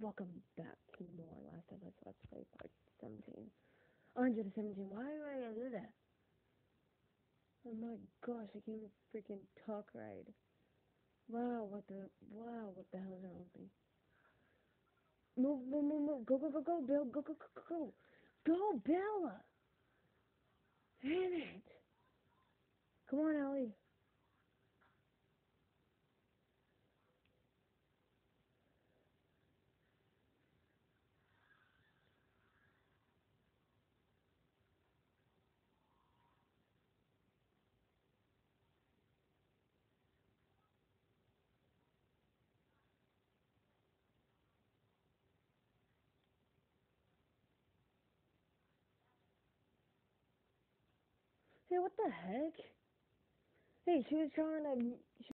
welcome back to more Last of Us Let's Play Part 17. 117. Why do I gotta do that? Oh my gosh, I can't freaking talk right. Wow, what the hell is wrong with me? Move, move, move, move. Go, go, go, go, Bill. Go, go, go, go, go. Go, Bella. Damn it. Come on, Ellie. Hey, what the heck? Hey, she was trying to